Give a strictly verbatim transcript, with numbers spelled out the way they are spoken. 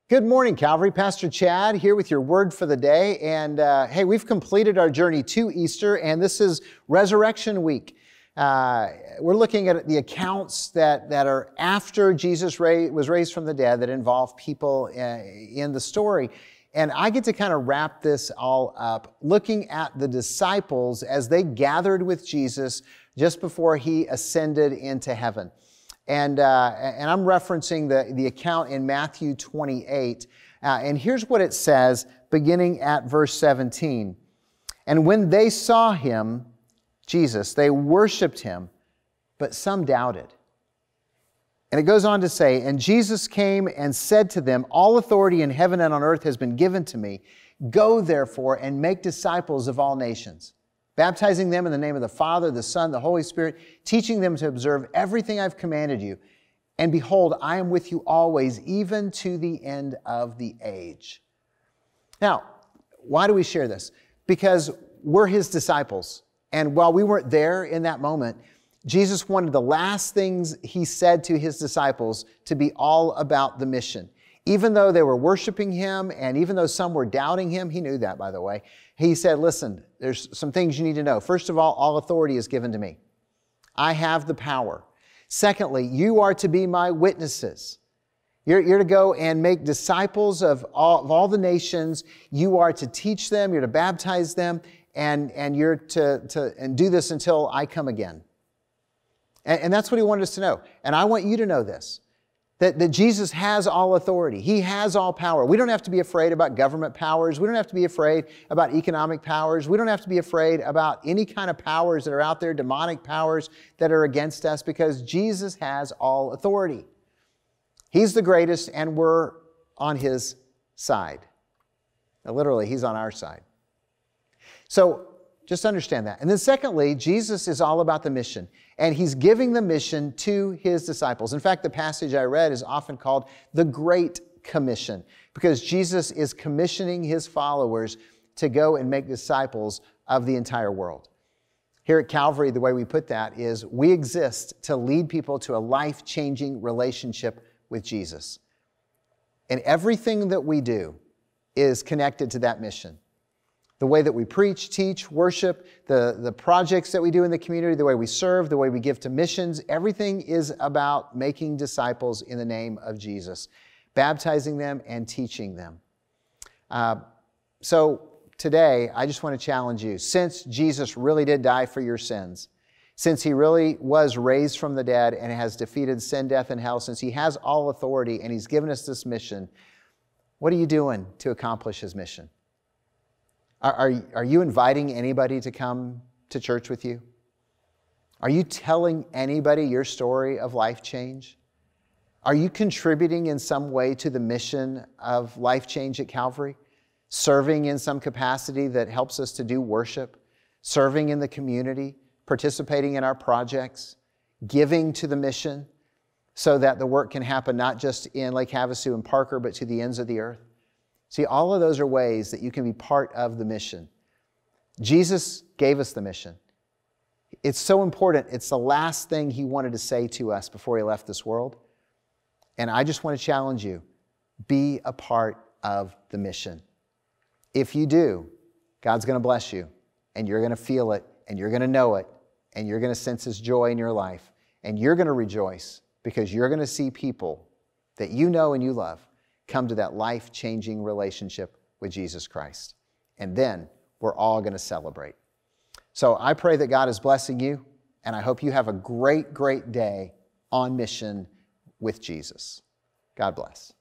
Good morning, Calvary. Pastor Chad here with your word for the day. And uh, hey, we've completed our journey to Easter, and this is Resurrection Week. Uh, we're looking at the accounts that, that are after Jesus ra- was raised from the dead that involve people uh, in the story. And I get to kind of wrap this all up, looking at the disciples as they gathered with Jesus just before he ascended into heaven. And, uh, and I'm referencing the, the account in Matthew twenty-eight. Uh, and here's what it says, beginning at verse seventeen. And when they saw him, Jesus, they worshiped him, but some doubted. And it goes on to say, and Jesus came and said to them, all authority in heaven and on earth has been given to me. Go therefore and make disciples of all nations, baptizing them in the name of the Father, the Son, the Holy Spirit, teaching them to observe everything I've commanded you. And behold, I am with you always, even to the end of the age. Now, why do we share this? Because we're his disciples. And while we weren't there in that moment, Jesus wanted the last things he said to his disciples to be all about the mission. Even though they were worshiping him, and even though some were doubting him, he knew that, by the way, he said, listen, there's some things you need to know. First of all, all authority is given to me. I have the power. Secondly, you are to be my witnesses. You're, you're to go and make disciples of all, of all the nations. You are to teach them, you're to baptize them, and, and you're to, to and do this until I come again. And, and that's what he wanted us to know. And I want you to know this. That, that Jesus has all authority. He has all power. We don't have to be afraid about government powers. We don't have to be afraid about economic powers. We don't have to be afraid about any kind of powers that are out there, demonic powers that are against us, because Jesus has all authority. He's the greatest, and we're on his side. Now, literally, he's on our side. So just understand that. And then secondly, Jesus is all about the mission. And he's giving the mission to his disciples. In fact, the passage I read is often called the Great Commission, because Jesus is commissioning his followers to go and make disciples of the entire world. Here at Calvary, the way we put that is we exist to lead people to a life-changing relationship with Jesus. And everything that we do is connected to that mission. The way that we preach, teach, worship, the, the projects that we do in the community, the way we serve, the way we give to missions, everything is about making disciples in the name of Jesus, baptizing them and teaching them. Uh, so today, I just want to challenge you. Since Jesus really did die for your sins, since he really was raised from the dead and has defeated sin, death, and hell, since he has all authority and he's given us this mission, what are you doing to accomplish his mission? Are, are, are you inviting anybody to come to church with you? Are you telling anybody your story of life change? Are you contributing in some way to the mission of life change at Calvary? Serving in some capacity that helps us to do worship? Serving in the community? Participating in our projects? Giving to the mission so that the work can happen not just in Lake Havasu and Parker, but to the ends of the earth? See, all of those are ways that you can be part of the mission. Jesus gave us the mission. It's so important. It's the last thing he wanted to say to us before he left this world. And I just want to challenge you, be a part of the mission. If you do, God's going to bless you, and you're going to feel it, and you're going to know it, and you're going to sense his joy in your life, and you're going to rejoice because you're going to see people that you know and you love come to that life-changing relationship with Jesus Christ. And then we're all going to celebrate. So I pray that God is blessing you, and I hope you have a great, great day on mission with Jesus. God bless.